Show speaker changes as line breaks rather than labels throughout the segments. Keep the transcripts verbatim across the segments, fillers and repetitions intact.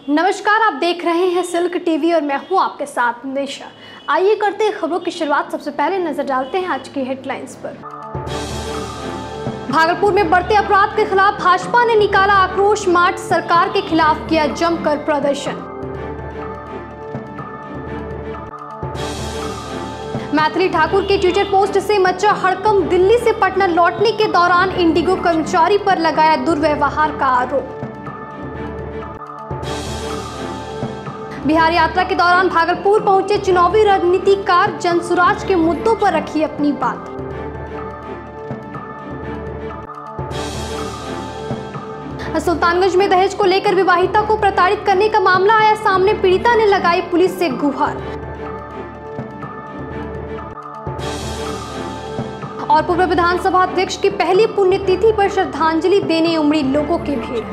नमस्कार, आप देख रहे हैं सिल्क टीवी और मैं हूं आपके साथ निशा। आइए करते हैं खबरों की शुरुआत। सबसे पहले नजर डालते हैं आज की हेडलाइंस पर। भागलपुर में बढ़ते अपराध के खिलाफ भाजपा ने निकाला आक्रोश मार्च, सरकार के खिलाफ किया जमकर प्रदर्शन। मैथिली ठाकुर के ट्विटर पोस्ट से मचा हड़कंप, दिल्ली से पटना लौटने के दौरान इंडिगो कर्मचारी पर लगाया दुर्व्यवहार का आरोप। बिहार यात्रा के दौरान भागलपुर पहुंचे चुनावी रणनीतिकार, जनसुराज के मुद्दों पर रखी अपनी बात। सुल्तानगंज में दहेज को लेकर विवाहिता को प्रताड़ित करने का मामला आया सामने, पीड़िता ने लगाई पुलिस से गुहार। और पूर्व विधानसभा अध्यक्ष की पहली पुण्यतिथि पर श्रद्धांजलि देने उमड़ी लोगों की भीड़।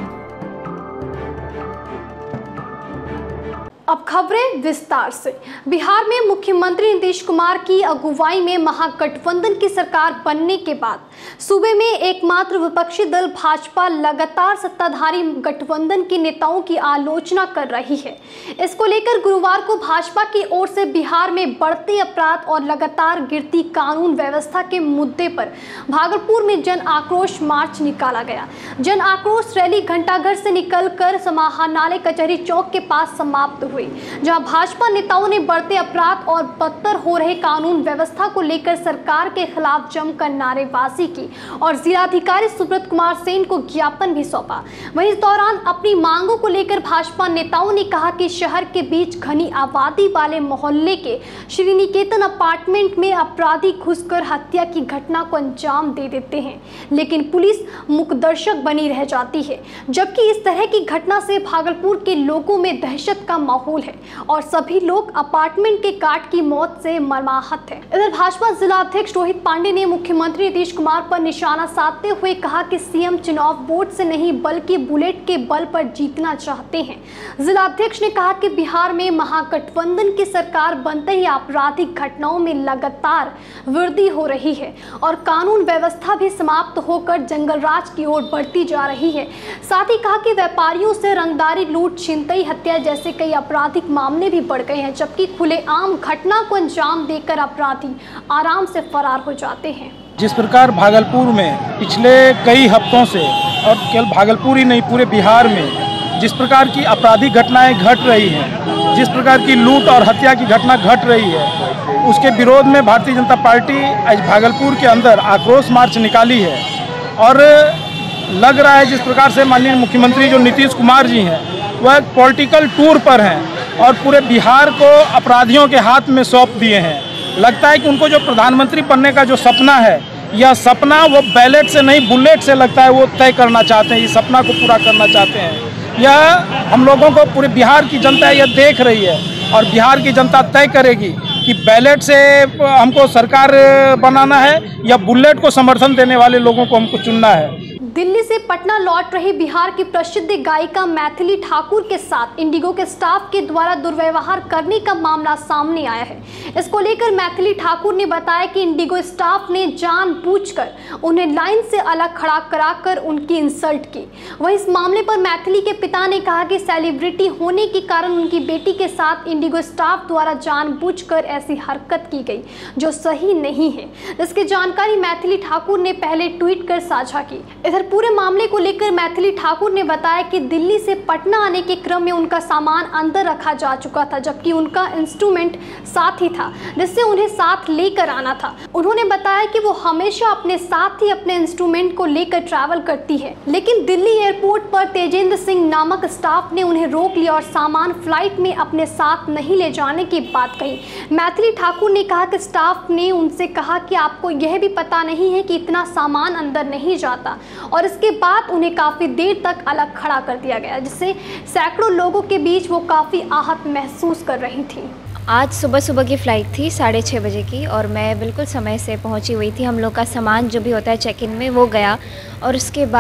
अब खबरें विस्तार से। बिहार में मुख्यमंत्री नीतीश कुमार की अगुवाई में महागठबंधन की सरकार बनने के बाद सूबे में एकमात्र विपक्षी दल भाजपा लगातार सत्ताधारी गठबंधन के नेताओं की आलोचना कर रही है। इसको लेकर गुरुवार को भाजपा की ओर से बिहार में बढ़ते अपराध और लगातार गिरती कानून व्यवस्था के मुद्दे पर भागलपुर में जन आक्रोश मार्च निकाला गया। जन आक्रोश रैली घंटाघर से निकलकर समाहरणालय कचहरी चौक के पास समाप्त हुई, जहां भाजपा नेताओं ने बढ़ते अपराध और बदतर हो रहे कानून व्यवस्था को लेकर सरकार के खिलाफ जमकर नारेबाजी की और जिलाधिकारी सुब्रत कुमार सेन को ज्ञापन भी सौंपा। वहीं इस दौरान अपनी मांगों को लेकर भाजपा नेताओं ने कहा कि शहर के बीच घनी आबादी वाले मोहल्ले के श्री निकेतन अपार्टमेंट में अपराधी घुसकर हत्या की घटना को अंजाम दे देते हैं, लेकिन पुलिस मूकदर्शक बनी रह जाती है, जबकि इस तरह की घटना से भागलपुर के लोगों में दहशत का माहौल है और सभी लोग अपार्टमेंट के गार्ड की मौत से मर्माहत है। इधर भाजपा जिला अध्यक्ष रोहित पांडे ने मुख्यमंत्री नीतीश कुमार पर निशाना साधते हुए कहा कि सीएम चुनाव वोट से नहीं बल्कि बुलेट के बल पर जीतना चाहते हैं। जिला अध्यक्ष ने कहा कि बिहार में महागठबंधन की सरकार बनते ही आपराधिक घटनाओं में लगातार वृद्धि हो रही है और कानून व्यवस्था भी समाप्त होकर जंगल राज की ओर बढ़ती जा रही है। साथ ही कहा कि व्यापारियों से रंगदारी, लूट, छिनतई, हत्या जैसे कई अपराधिक मामले भी बढ़ गए हैं, जबकि खुलेआम घटना को अंजाम देकर अपराधी आराम से फरार हो जाते हैं।
जिस प्रकार भागलपुर में पिछले कई हफ्तों से और केवल भागलपुर ही नहीं पूरे बिहार में जिस प्रकार की आपराधिक घटनाएं घट रही हैं, जिस प्रकार की लूट और हत्या की घटना घट रही है, उसके विरोध में भारतीय जनता पार्टी आज भागलपुर के अंदर आक्रोश मार्च निकाली है। और लग रहा है जिस प्रकार से माननीय मुख्यमंत्री जो नीतीश कुमार जी हैं वह एक पॉलिटिकल टूर पर हैं और पूरे बिहार को अपराधियों के हाथ में सौंप दिए हैं। लगता है कि उनको जो प्रधानमंत्री बनने का जो सपना है, यह सपना वो बैलेट से नहीं बुलेट से लगता है वो तय करना चाहते हैं, इस सपना को पूरा करना चाहते हैं। यह हम लोगों को पूरे बिहार की जनता यह देख रही है और बिहार की जनता तय करेगी कि बैलेट से हमको सरकार बनाना है या बुलेट को समर्थन देने वाले लोगों को हमको चुनना है।
दिल्ली से पटना लौट रही बिहार की प्रसिद्ध गायिका मैथिली ठाकुर के साथ इंडिगो के स्टाफ के द्वारा दुर्व्यवहार करने का मामला सामने आया है। इसको लेकर मैथिली ठाकुर ने बताया कि इंडिगो स्टाफ ने जानबूझकर उन्हें लाइन से अलग खड़ा कराकर उनकी इंसल्ट की। वहीं इस मामले पर मैथिली के पिता ने कहा कि सेलिब्रिटी होने के कारण उनकी बेटी के साथ इंडिगो स्टाफ द्वारा जानबूझकर ऐसी हरकत की गई जो सही नहीं है। इसकी जानकारी मैथिली ठाकुर ने पहले ट्वीट कर साझा की। इधर पूरे मामले को लेकर मैथिली ठाकुर ने बताया कि दिल्ली से पटना आने के क्रम में उनका सामान अंदर रखा जा चुका था, जबकि उनका इंस्ट्रूमेंट साथ ही था जिससे उन्हें साथ लेकर आना था। उन्होंने बताया कि वो हमेशा अपने साथ ही अपने इंस्ट्रूमेंट को लेकर ट्रैवल करती है, लेकिन दिल्ली एयरपोर्ट पर तेजेंद्र सिंह नामक स्टाफ ने उन्हें रोक लिया और सामान फ्लाइट में अपने साथ नहीं ले जाने की बात कही। मैथिली ठाकुर ने कहा कि स्टाफ ने उनसे कहा कि आपको यह भी पता नहीं है कि इतना सामान अंदर नहीं जाता और इसके बाद उन्हें काफ़ी देर तक अलग खड़ा कर दिया गया, जिससे सैकड़ों लोगों के बीच वो काफ़ी आहत महसूस कर रही थी।
आज सुबह सुबह की फ़्लाइट थी साढ़े छः बजे की और मैं बिल्कुल समय से पहुंची हुई थी। हम लोग का सामान जो भी होता है चेक इन में वो गया और उसके बाद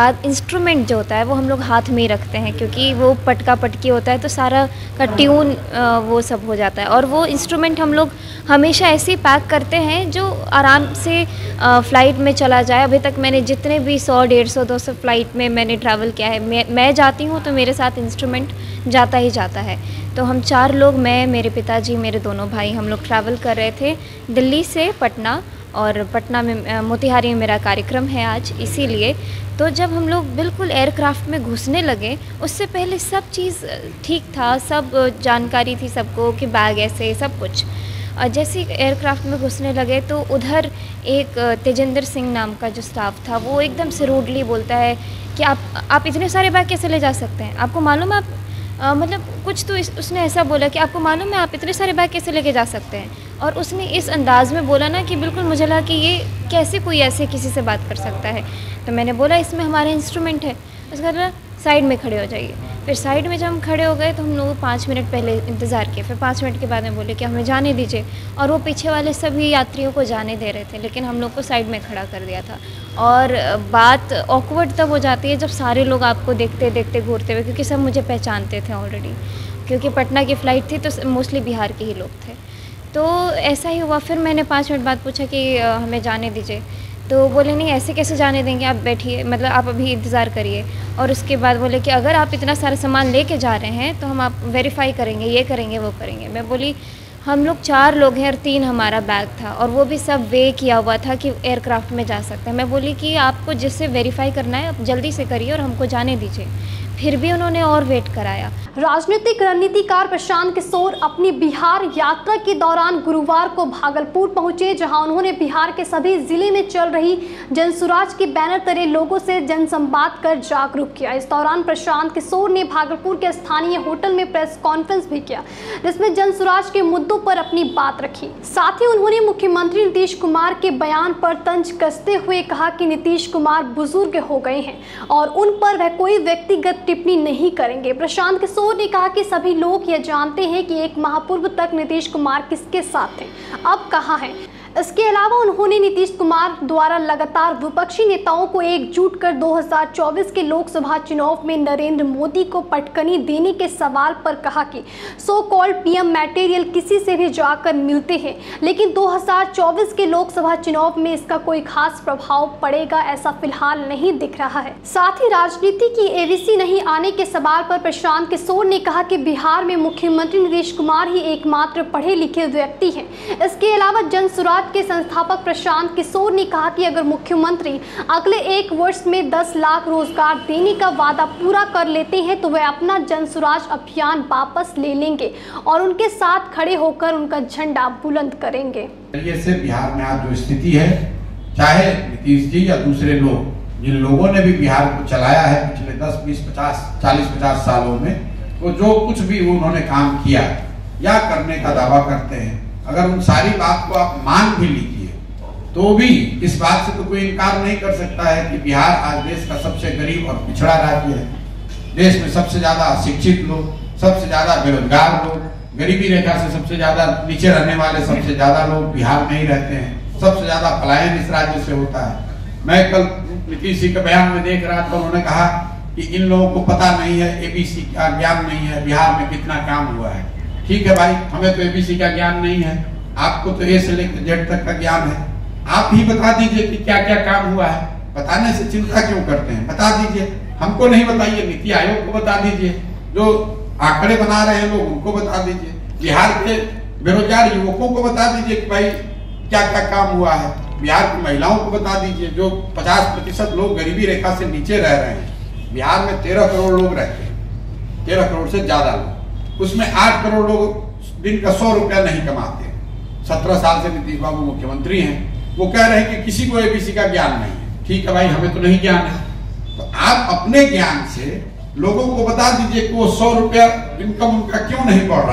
इंस्ट्रूमेंट जो होता है वो हम लोग हाथ में ही रखते हैं, क्योंकि वो पटका पटकी होता है तो सारा का ट्यून वो सब हो जाता है। और वो इंस्ट्रूमेंट हम लोग हमेशा ऐसे ही पैक करते हैं जो आराम से फ़्लाइट में चला जाए। अभी तक मैंने जितने भी सौ डेढ़ सौ दो सौ फ्लाइट में मैंने ट्रैवल किया है, मैं मैं जाती हूँ तो मेरे साथ इंस्ट्रूमेंट जाता ही जाता है। तो हम चार लोग, मैं, मेरे पिताजी, मेरे दोनों भाई, हम लोग ट्रैवल कर रहे थे दिल्ली से पटना, और पटना में मोतिहारी में मेरा कार्यक्रम है आज, इसीलिए। तो जब हम लोग बिल्कुल एयरक्राफ्ट में घुसने लगे, उससे पहले सब चीज़ ठीक था, सब जानकारी थी सबको कि बैग ऐसे सब कुछ। जैसे एयरक्राफ्ट में घुसने लगे तो उधर एक तेजेंद्र सिंह नाम का जो स्टाफ था वो एकदम से रूडली बोलता है कि आप आप इतने सारे बैग कैसे ले जा सकते हैं, आपको मालूम है आप आ, मतलब कुछ तो इस, उसने ऐसा बोला कि आपको मालूम है आप इतने सारे बैग कैसे लेके जा सकते हैं। और उसने इस अंदाज़ में बोला ना कि बिल्कुल मुझे लगा कि ये कैसे कोई ऐसे किसी से बात कर सकता है। तो मैंने बोला इसमें हमारे इंस्ट्रूमेंट है। उसका बोला साइड में खड़े हो जाइए। फिर साइड में जब हम खड़े हो गए तो हम लोग पाँच मिनट पहले इंतज़ार किए, फिर पाँच मिनट के बाद में बोले कि हमें जाने दीजिए, और वो पीछे वाले सभी यात्रियों को जाने दे रहे थे, लेकिन हम लोग को साइड में खड़ा कर दिया था। और बात ऑकवर्ड तब हो जाती है जब सारे लोग आपको देखते देखते घूरते हुए, क्योंकि सब मुझे पहचानते थे ऑलरेडी, क्योंकि पटना की फ़्लाइट थी तो मोस्टली बिहार के ही लोग थे। तो ऐसा ही हुआ। फिर मैंने पाँच मिनट बाद पूछा कि हमें जाने दीजिए, तो बोले नहीं ऐसे कैसे जाने देंगे, आप बैठिए, मतलब आप अभी इंतज़ार करिए। और उसके बाद बोले कि अगर आप इतना सारा सामान लेके जा रहे हैं तो हम आप वेरीफाई करेंगे, ये करेंगे वो करेंगे। मैं बोली हम लोग चार लोग हैं और तीन हमारा बैग था, और वो भी सब वे किया हुआ था कि एयरक्राफ्ट में जा सकते हैं। मैं बोली कि आपको जिससे वेरीफाई करना है आप जल्दी से करिए और हमको जाने दीजिए। फिर भी उन्होंने और वेट कराया।
राजनीतिक रणनीतिकार प्रशांत किशोर अपनी बिहार यात्रा के दौरान गुरुवार को भागलपुर पहुंचे, जहां उन्होंने बिहार के सभी जिले में चल रही जनसुराज के बैनर तले लोगों से जनसंवाद कर जागरूक किया। इस दौरान प्रशांत किशोर ने भागलपुर के स्थानीय होटल में प्रेस कॉन्फ्रेंस भी किया, जिसमें जनसुराज के मुद्दों पर अपनी बात रखी। साथ ही उन्होंने मुख्यमंत्री नीतीश कुमार के बयान पर तंज कसते हुए कहा कि नीतीश कुमार बुजुर्ग हो गए हैं और उन पर वह कोई व्यक्तिगत टिप्पणी नहीं करेंगे। प्रशांत किशोर ने कहा कि सभी लोग यह जानते हैं कि एक माह पूर्व तक नीतीश कुमार किसके साथ थे, अब कहां हैं। इसके अलावा उन्होंने नीतीश कुमार द्वारा लगातार विपक्षी नेताओं को एकजुट कर दो हज़ार चौबीस के लोकसभा चुनाव में नरेंद्र मोदी को पटकनी देने के सवाल पर कहा कि सो कॉल्ड पीएम मटेरियल किसी से भी जाकर मिलते हैं, लेकिन दो हज़ार चौबीस के लोकसभा चुनाव में इसका कोई खास प्रभाव पड़ेगा ऐसा फिलहाल नहीं दिख रहा है। साथ ही राजनीति की एबीसी नहीं आने के सवाल पर प्रशांत किशोर ने कहा कि बिहार में मुख्यमंत्री नीतीश कुमार ही एकमात्र पढ़े लिखे व्यक्ति हैं। इसके अलावा जनसुराज के संस्थापक प्रशांत किशोर ने कहा कि अगर मुख्यमंत्री अगले एक वर्ष में दस लाख रोजगार देने का वादा पूरा कर लेते हैं तो वे अपना जनसुराज अभियान वापस ले लेंगे और उनके साथ खड़े होकर उनका झंडा बुलंद करेंगे।
से बिहार में आज जो स्थिति है, चाहे नीतीश जी या दूसरे लोग, जिन लोगों ने भी बिहार को चलाया है पिछले दस बीस पचास चालीस पचास सालों में, वो जो कुछ भी उन्होंने काम किया या करने का दावा करते हैं, अगर उन सारी बात को आप मान भी लीजिए तो भी इस बात से तो कोई इनकार नहीं कर सकता है कि बिहार आज देश का सबसे गरीब और पिछड़ा राज्य है। देश में सबसे ज्यादा शिक्षित लोग, सबसे ज्यादा बेरोजगार लोग, गरीबी रेखा से सबसे ज्यादा नीचे रहने वाले सबसे ज्यादा लोग बिहार में ही रहते हैं। सबसे ज्यादा पलायन इस राज्य से होता है। मैं कल नीतीश जी के बयान में देख रहा था, उन्होंने कहा कि इन लोगों को पता नहीं है, एबीसी का ज्ञान नहीं है, बिहार में कितना काम हुआ है। ठीक है भाई, हमें तो एबीसी का ज्ञान नहीं है, आपको तो ए से लेकर जेड तक का ज्ञान है। आप ही बता दीजिए कि क्या क्या काम हुआ है। बताने से चिंता क्यों करते हैं, बता दीजिए। हमको नहीं बताइए, नीति आयोग को बता दीजिए, जो आंकड़े बना रहे हैं लोग उनको बता दीजिए, बिहार के बेरोजगार युवकों को बता दीजिए कि भाई क्या क्या काम हुआ है। बिहार की महिलाओं को बता दीजिए, जो पचास प्रतिशत लोग गरीबी रेखा से नीचे रह रहे हैं। बिहार में तेरह करोड़ लोग रहते हैं, तेरह करोड़ से ज्यादा लोग, उसमें आठ करोड़ लोग दिन का सौ रुपया नहीं कमाते। सत्रह साल से नीतीश बाबू मुख्यमंत्री हैं, वो कह रहे हैं कि किसी को एबीसी का ज्ञान नहीं है। ठीक है भाई, हमें तो नहीं ज्ञान है, तो आप अपने ज्ञान से लोगों को बता दीजिए कि वो सौ रुपया इनकम उनका क्यों नहीं बढ़ रहा है।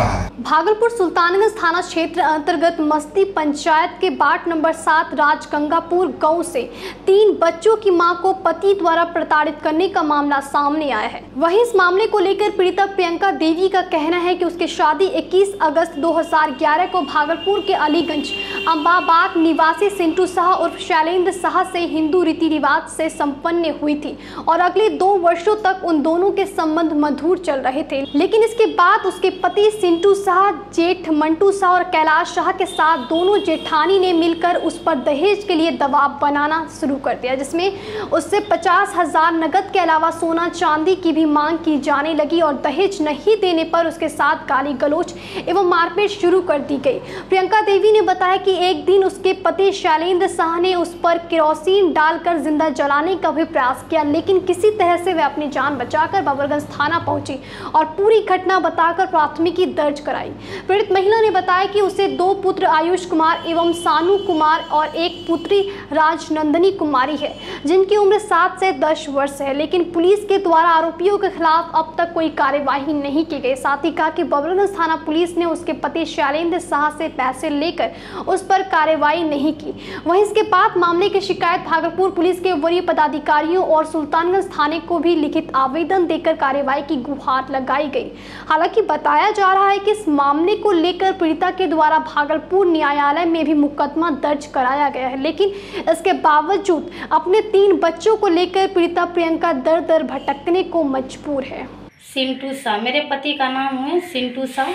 भागलपुर सुल्तानगंज थाना क्षेत्र अंतर्गत मस्ती पंचायत के बाट नंबर सात राजगंगापुर गांव से तीन बच्चों की मां को पति द्वारा प्रताड़ित करने का मामला सामने आया है। वहीं इस मामले को लेकर पीड़िता प्रियंका देवी का कहना है कि उसकी शादी इक्कीस अगस्त दो हज़ार ग्यारह को भागलपुर के अलीगंज अम्बाबाग निवासी सिंटू शाह उर्फ शैलेंद्र शाह से हिंदू रीति रिवाज से संपन्न हुई थी और अगले दो वर्षों तक उन दोनों के संबंध मधुर चल रहे थे। लेकिन इसके बाद उसके पति सिंटू शाह, जेठ मंटू शाह और कैलाश शाह के साथ दोनों जेठानी ने मिलकर उस पर दहेज के लिए दबाव बनाना शुरू कर दिया, जिसमें उससे पचास हजार नगद के अलावा सोना चांदी की भी मांग की जाने लगी और दहेज नहीं देने पर उसके साथ गाली गलौज एवं मारपीट शुरू कर दी गई। प्रियंका देवी ने बताया कि एक दिन उसके पति शैलेंद्र शाह ने उस पर केरोसिन डालकर जिंदा जलाने का भी प्रयास किया, लेकिन किसी तरह से वे अपनी जान बचाकर बाबरगंज थाना पहुंची और पूरी घटना बताकर प्राथमिकी दर्ज कराई। पीड़ित महिला ने बताया कि उसे दो पुत्र आयुष कुमार एवं सानू कुमार और एक पुत्री राजनंदनी कुमारी है, जिनकी उम्र सात से दस वर्ष है, लेकिन पुलिस के द्वारा आरोपियों के खिलाफ अब तक कोई कार्यवाही नहीं की गई। साथ ही कहा कि बाबरगंज थाना पुलिस ने उसके पति शैलेंद्र शाह से पैसे लेकर उस पर कार्रवाई नहीं की। वहीं इसके बाद मामले की शिकायत भागलपुर पुलिस के वरीय पदाधिकारियों और सुल्तानगंज थाने को भी लिखित आवेदन देकर कार्रवाई की गुहार लगाई गई। हालांकि बताया जा रहा है कि इस मामले को लेकर पीड़िता के द्वारा भागलपुर न्यायालय में भी मुकदमा दर्ज कराया गया है, लेकिन इसके बावजूद अपने तीन बच्चों को लेकर पीड़िता प्रियंका दर दर भटकने को मजबूर है।
सिंटू शाह, मेरे पति का नाम है सिंटू शाह,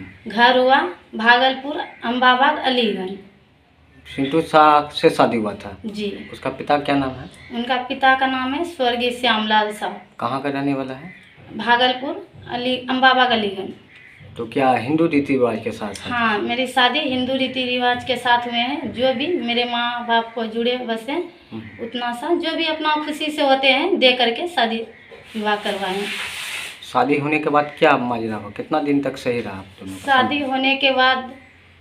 घर हुआ भागलपुर अम्बाबाग अलीगंज।
सिंटू शाह से शादी हुआ था
जी।
उसका पिता क्या नाम है?
उनका पिता का नाम है स्वर्गीय श्यामलाल शाह।
कहाँ का रहने वाला है?
भागलपुर अली अम्बाबाग अलीगंज।
तो क्या हिंदू रीति रिवाज के साथ है?
हाँ, मेरी शादी हिंदू रीति रिवाज के साथ हुए हैं। जो भी मेरे माँ बाप को जुड़े बसे उतना सा जो भी अपना खुशी से होते हैं दे करके शादी विवाह करवाए।
शादी होने के बाद क्या माजरा हुआ? कितना दिन तक सही रहा आप दोनों?
शादी होने के बाद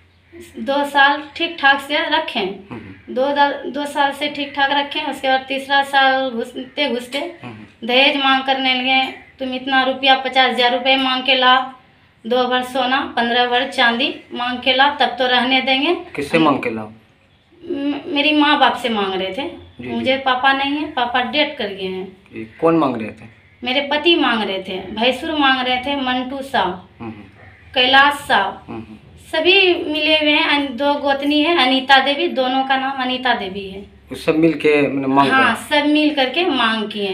दो साल ठीक ठाक से रखें, दो दो साल से ठीक ठाक रखें। उसके बाद तीसरा साल घुसते घुसते दहेज मांग करने लगे। तुम इतना रुपया पचास हजार रुपये मांग के ला, दो भर सोना, पंद्रह भर चांदी मांग के ला, तब तो रहने देंगे।
किससे मांग के लाओ?
मेरी माँ बाप से मांग रहे थे।
जी,
मुझे
जी।
पापा नहीं है, पापा डेथ कर गए हैं।
कौन मांग रहे थे?
मेरे पति मांग रहे थे, भैंसुर मांग रहे थे, मंटू शाह, कैलाश शाह, सभी मिले हुए हैं। दो गोतनी है अनीता देवी, दोनों का नाम अनीता देवी है।
सब मिल के मांग?
हाँ, सब मिल करके मांग किए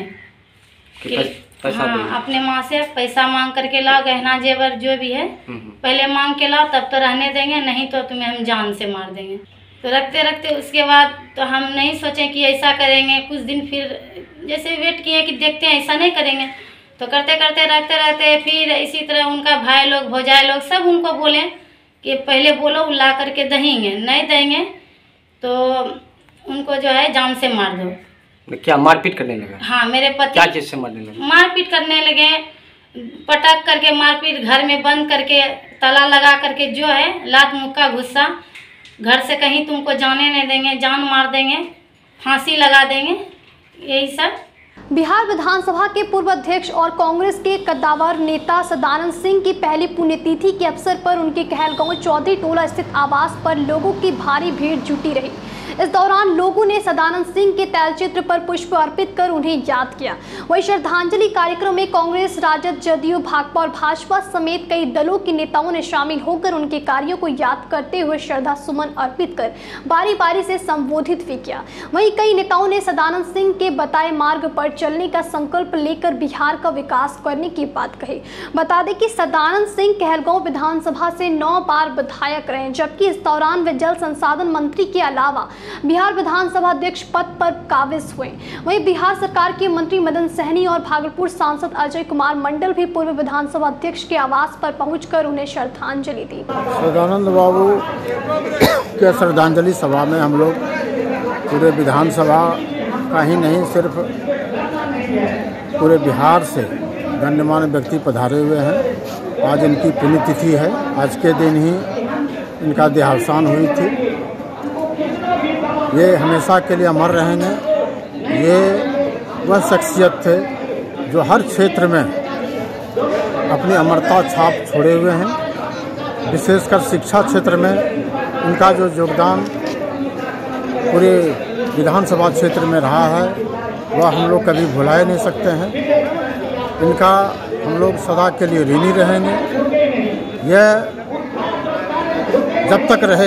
कि
पैसा
हाँ, अपने माँ से पैसा मांग करके ला, गहना जेवर जो भी है पहले मांग के ला, तब तो रहने देंगे, नहीं तो तुम्हें हम जान से मार देंगे। तो रखते रखते उसके बाद तो हम नहीं सोचे कि ऐसा करेंगे। कुछ दिन फिर जैसे वेट किए कि देखते हैं ऐसा नहीं करेंगे, तो करते करते रखते रहते फिर इसी तरह उनका भाई लोग भौजाई लोग सब उनको बोले कि पहले बोलो ला करके देंगे, नहीं देंगे तो उनको जो है जान से मार दो।
क्या मारपीट करने लगे?
हाँ, मेरे पति
क्या चीज से मारने लगे?
मारपीट करने लगे, पटक करके मारपीट, घर में बंद करके ताला लगा करके जो है लात मुक्का गुस्सा, घर से कहीं तुमको जाने नहीं देंगे, जान मार देंगे, फांसी लगा देंगे, यही सब।
बिहार विधानसभा के पूर्व अध्यक्ष और कांग्रेस के कद्दावर नेता सदानंद सिंह की पहली पुण्यतिथि के अवसर पर उनके कहलगांव चौधरी टोला स्थित आवास पर लोगों की भारी भीड़ जुटी रही। इस दौरान लोगों ने सदानंद सिंह के तैलचित्र पर पुष्प अर्पित कर उन्हें याद किया। वहीं श्रद्धांजलि कार्यक्रम में कांग्रेस, राजद, जदयू, भाकपा और भाजपा समेत कई दलों के नेताओं ने शामिल होकर उनके कार्यों को याद करते हुए श्रद्धा सुमन अर्पित कर बारी बारी से संबोधित भी किया। वहीं कई नेताओं ने सदानंद सिंह के बताए मार्ग पर चलने का संकल्प लेकर बिहार का विकास करने की बात कही। बता दें कि सदानंद सिंह कहलगांव विधानसभा से नौ बार विधायक रहे, जबकि इस दौरान वे जल संसाधन मंत्री के अलावा बिहार विधानसभा अध्यक्ष पद पर काबिज हुए। वहीं बिहार सरकार के मंत्री मदन सहनी और भागलपुर सांसद अजय कुमार मंडल भी पूर्व विधानसभा अध्यक्ष के आवास पर पहुंचकर उन्हें श्रद्धांजलि दी।
सदानंद बाबू के श्रद्धांजलि सभा में हम लोग पूरे विधानसभा का ही नहीं, सिर्फ पूरे बिहार से गण्यमान्य व्यक्ति पधारे हुए हैं। आज इनकी पुण्यतिथि है। आज के दिन ही इनका देहावसान हुई थी। ये हमेशा के लिए अमर रहेंगे। ये वह शख्सियत थे जो हर क्षेत्र में अपनी अमरता छाप छोड़े हुए हैं। विशेषकर शिक्षा क्षेत्र में इनका जो योगदान पूरे विधानसभा क्षेत्र में रहा है वह हम लोग कभी भुला नहीं सकते हैं। इनका हम लोग सदा के लिए ऋणी रहेंगे। यह जब तक रहे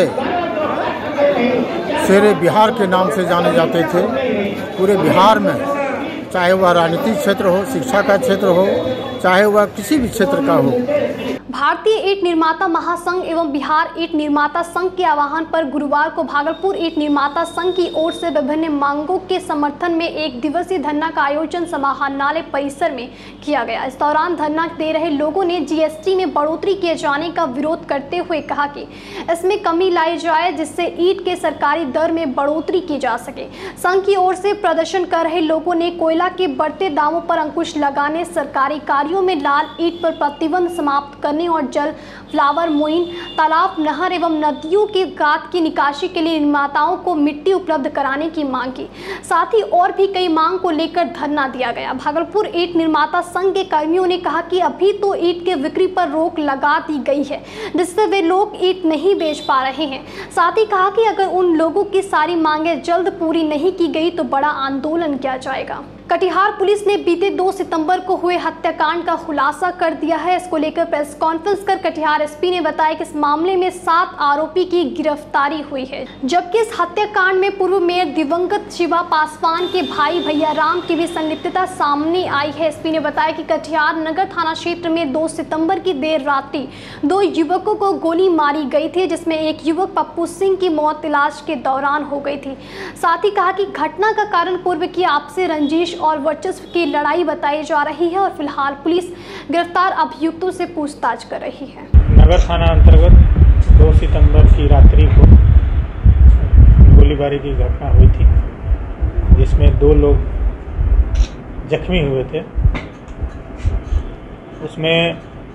शेरे बिहार के नाम से जाने जाते थे। पूरे बिहार में, चाहे वह राजनीतिक क्षेत्र हो, शिक्षा का क्षेत्र हो, चाहे वह किसी भी क्षेत्र का हो।
भारतीय ईंट निर्माता महासंघ एवं बिहार ईंट निर्माता संघ के आह्वान पर गुरुवार को भागलपुर ईंट निर्माता संघ की ओर से विभिन्न मांगों के समर्थन में एक दिवसीय धरना का आयोजन समाहरणालय परिसर में किया गया। इस दौरान धरना दे रहे लोगों ने जीएसटी में बढ़ोतरी किए जाने का विरोध करते हुए कहा कि इसमें कमी लाई जाए जिससे ईंट के सरकारी दर में बढ़ोतरी की जा सके। संघ की ओर से प्रदर्शन कर रहे लोगों ने कोयला के बढ़ते दामों पर अंकुश लगाने, सरकारी कार्यों में लाल ईंट पर प्रतिबंध समाप्त करने और जल फ्लावर मोइन, तालाब, नहर एवं नदियों की गाद की निकासी के लिए निर्माताओं को मिट्टी उपलब्ध कराने की मांग की। साथ ही और भी कई मांग को लेकर धरना दिया गया। भागलपुर ईंट निर्माता संघ के कर्मियों ने कहा कि अभी तो ईंट के बिक्री पर रोक लगा दी गई है जिससे वे लोग ईंट नहीं बेच पा रहे हैं। साथ ही कहा कि अगर उन लोगों की सारी मांगें जल्द पूरी नहीं की गई तो बड़ा आंदोलन किया जाएगा। कटिहार पुलिस ने बीते दो सितंबर को हुए हत्याकांड का खुलासा कर दिया है। इसको लेकर प्रेस कॉन्फ्रेंस कर कटिहार एसपी ने बताया कि इस मामले में सात आरोपी की गिरफ्तारी हुई है, जबकि इस हत्याकांड में पूर्व मेयर दिवंगत शिवा पासवान के भाई भैया राम की भी संलिप्तता सामने आई है। एसपी ने बताया कि कटिहार नगर थाना क्षेत्र में दो सितंबर की देर रात्रि दो युवकों को गोली मारी गई थी, जिसमें एक युवक पप्पू सिंह की मौत इलाज के दौरान हो गई थी। साथ ही कहा कि घटना का कारण पूर्व की आपसी रंजिश और वर्चस्व की लड़ाई बताई जा रही है और फिलहाल पुलिस गिरफ्तार अभियुक्तों से पूछताछ कर रही है।
नगर थाना अंतर्गत दो सितंबर की रात्रि को गोलीबारी की घटना हुई थी, जिसमें दो लोग जख्मी हुए थे। उसमें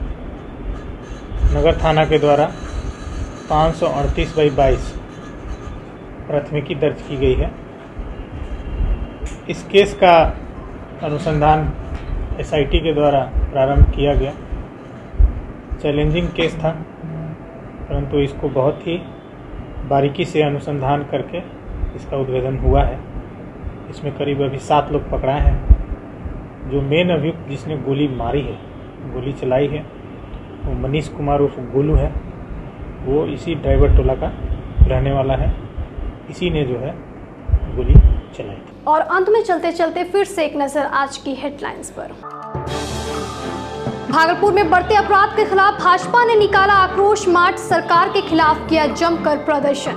नगर थाना के द्वारा पाँच सौ अड़तीस बाई बाईस प्राथमिकी दर्ज की गई है। इस केस का अनुसंधान एसआईटी के द्वारा प्रारंभ किया गया। चैलेंजिंग केस था, परंतु इसको बहुत ही बारीकी से अनुसंधान करके इसका उद्भेदन हुआ है। इसमें करीब अभी सात लोग पकड़ाए हैं। जो मेन अभियुक्त जिसने गोली मारी है, गोली चलाई है, वो मनीष कुमार उर्फ गोलू है। वो इसी ड्राइवर टोला का रहने वाला है। इसी ने जो है गोली चलाई थी।
और अंत में चलते चलते फिर से एक नजर आज की हेडलाइंस पर। भागलपुर में बढ़ते अपराध के खिलाफ भाजपा ने निकाला आक्रोश मार्च, सरकार के खिलाफ किया जमकर प्रदर्शन।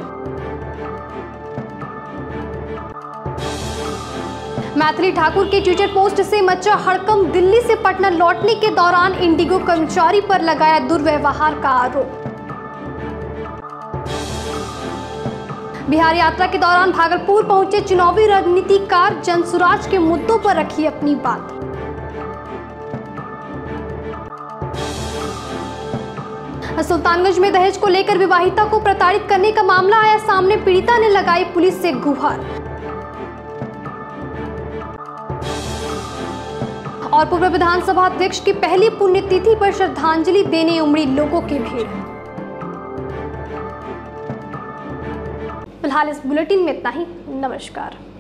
मैथिली ठाकुर के ट्विटर पोस्ट से मचा हड़कंप, दिल्ली से पटना लौटने के दौरान इंडिगो कर्मचारी पर लगाया दुर्व्यवहार का आरोप। बिहार यात्रा के दौरान भागलपुर पहुंचे चुनावी रणनीतिकार, जनसुराज के मुद्दों पर रखी अपनी बात। सुल्तानगंज में दहेज को लेकर विवाहिता को प्रताड़ित करने का मामला आया सामने, पीड़िता ने लगाई पुलिस से गुहार। और पूर्व विधानसभा अध्यक्ष की पहली पुण्यतिथि पर श्रद्धांजलि देने उमड़ी लोगों की भीड़। फिलहाल इस बुलेटिन में इतना ही। नमस्कार।